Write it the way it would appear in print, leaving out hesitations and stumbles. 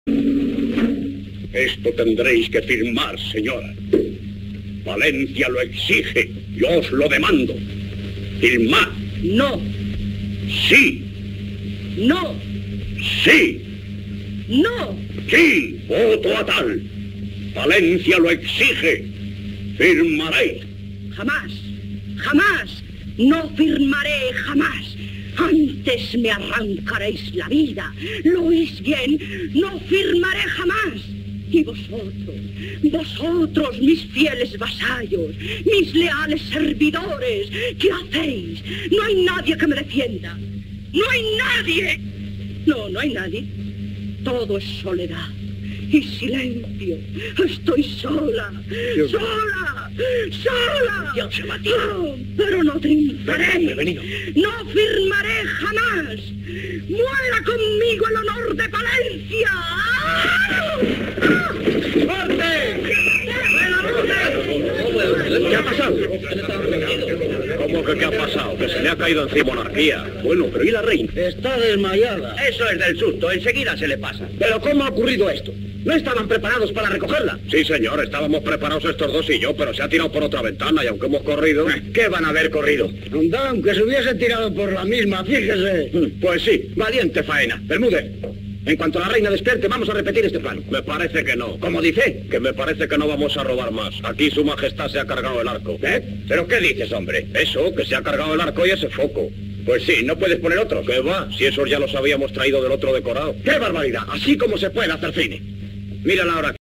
Esto tendréis que firmar, señora. Valencia lo exige. Yo os lo demando. Firmad. No. Sí. No. Sí. No. Sí. Voto a tal. Valencia lo exige. Firmaréis. Jamás. Jamás. No firmaré jamás. Antes me arrancaréis la vida. ¿Lo oís bien? No firmaré jamás. Y vosotros, mis fieles vasallos, mis leales servidores, ¿qué hacéis? No hay nadie que me defienda. ¡No hay nadie! No, no hay nadie. Todo es soledad y silencio. Estoy sola, sola. Dios se batió. Oh, pero no triunfaré. Venido. No firmaré jamás. ¡Muera conmigo el honor de Palencia! ¿Qué ha pasado? ¿Cómo que qué ha pasado? Que se le ha caído encima monarquía. Bueno, pero ¿y la reina? Está desmayada. Eso es del susto, enseguida se le pasa. ¿Pero cómo ha ocurrido esto? ¿No estaban preparados para recogerla? Sí, señor, estábamos preparados estos dos y yo, pero se ha tirado por otra ventana y aunque hemos corrido... ¿Qué van a haber corrido? Anda, aunque se hubiese tirado por la misma, fíjese. Pues sí, valiente faena. Bermúdez, en cuanto la reina despierte, vamos a repetir este plano. Me parece que no. ¿Cómo dice? Que me parece que no vamos a robar más. Aquí su majestad se ha cargado el arco. ¿Eh? ¿Pero qué dices, hombre? Eso, que se ha cargado el arco y ese foco. Pues sí, ¿no puedes poner otro? ¿Qué va? Si esos ya los habíamos traído del otro decorado. ¡Qué barbaridad! Así como se puede hacer cine. Mírala ahora.